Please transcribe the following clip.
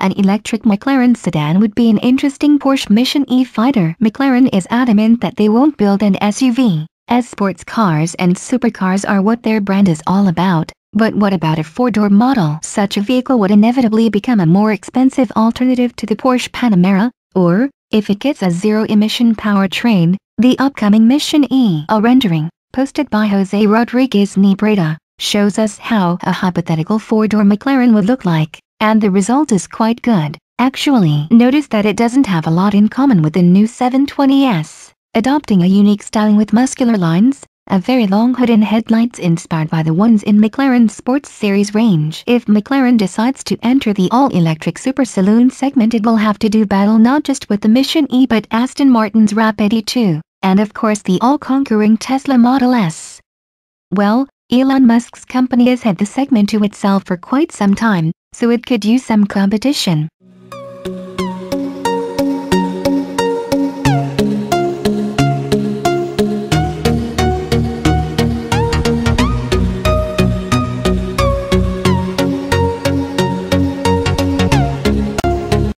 An electric McLaren sedan would be an interesting Porsche Mission E fighter. McLaren is adamant that they won't build an SUV, as sports cars and supercars are what their brand is all about. But what about a four-door model? Such a vehicle would inevitably become a more expensive alternative to the Porsche Panamera, or, if it gets a zero-emission powertrain, the upcoming Mission E. A rendering, posted by Jose Rodriguez Nebreda, shows us how a hypothetical four-door McLaren would look like, and the result is quite good. Actually, notice that it doesn't have a lot in common with the new 720S, adopting a unique styling with muscular lines, a very long hood and headlights inspired by the ones in McLaren's Sports Series range. If McLaren decides to enter the all-electric super saloon segment, it will have to do battle not just with the Mission E but Aston Martin's Rapide 2, and of course the all-conquering Tesla Model S. Well, Elon Musk's company has had the segment to itself for quite some time, so it could use some competition.